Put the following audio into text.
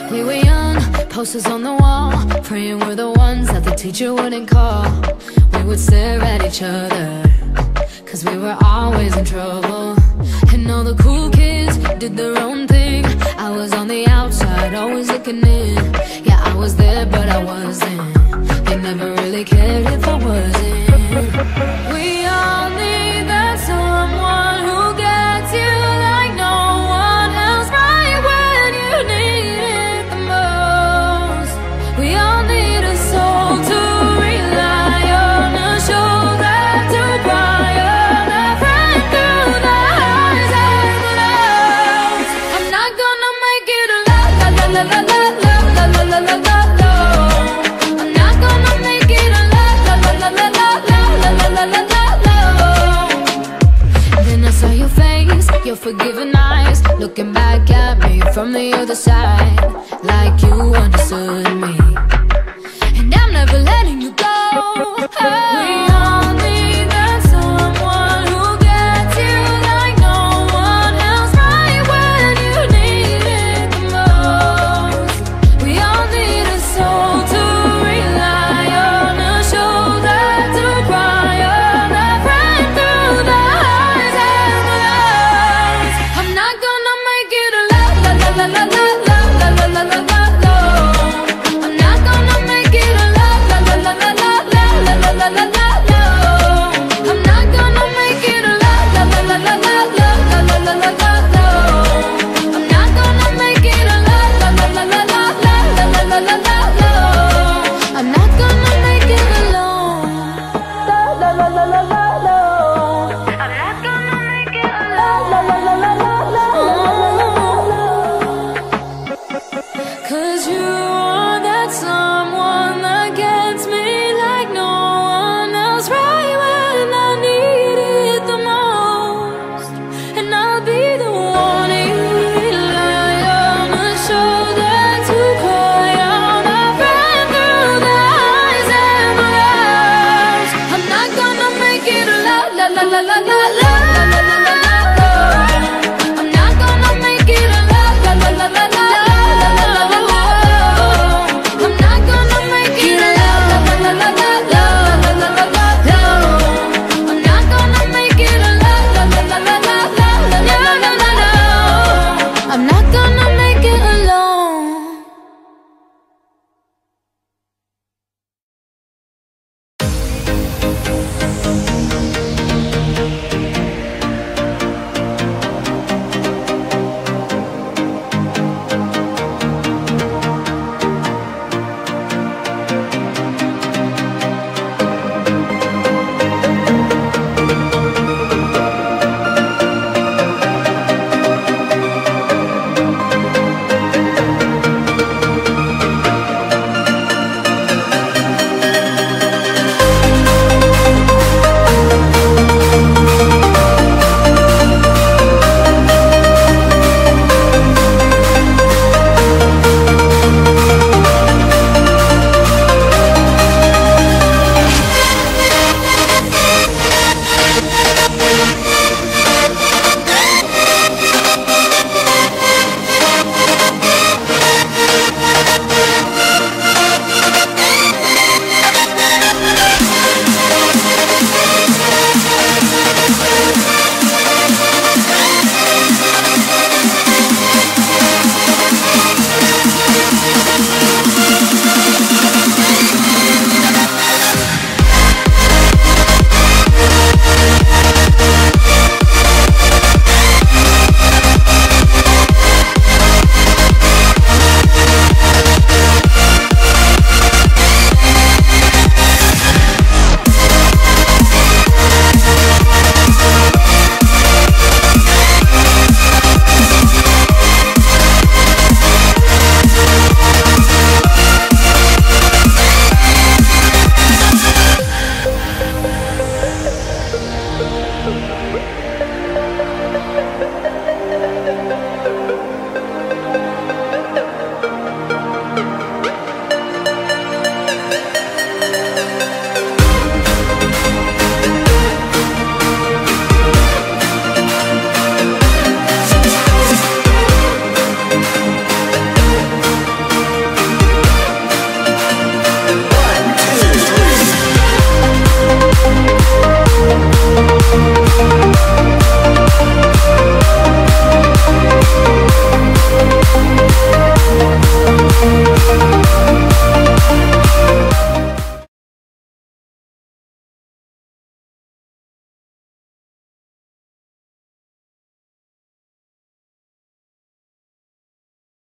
We were young, posters on the wall, praying we're the ones that the teacher wouldn't call. We would stare at each other, cause we were always in trouble. And all the cool kids did their own thing. I was on the outside, always looking in. Yeah, I was there, but I wasn't. They never really cared if I wasn't. We all need that someone who gets you like no one else, right when you need it the most. We all need a soul to rely on, a shoulder to cry on, a friend through the highs and the lows. I'm not gonna make it a la la la la la la la la la la la la. I'm not gonna make it a la la la la la la la la la la la la. Then I saw your face, your forgiving eyes, looking back at me from the other side, like you understood me. And I'm never letting you go.